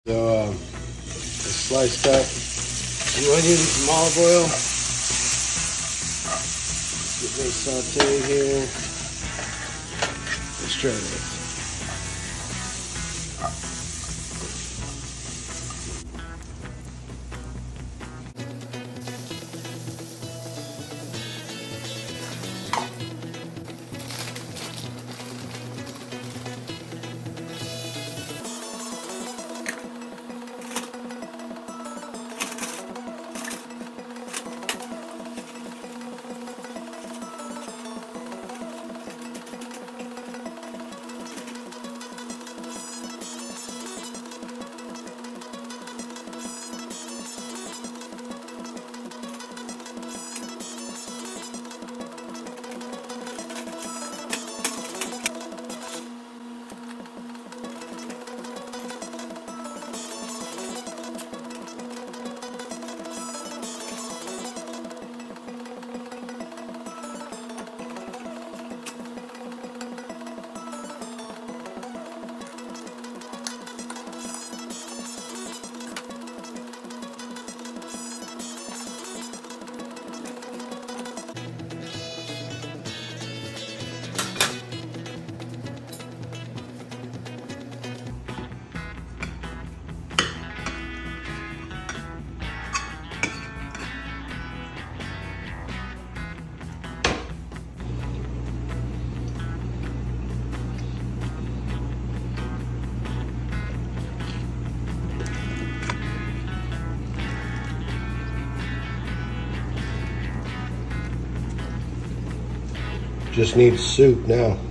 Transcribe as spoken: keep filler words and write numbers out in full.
So um, I sliced up some onions, some olive oil. Let's get those sauteed here. Let's try this. Just need soup now.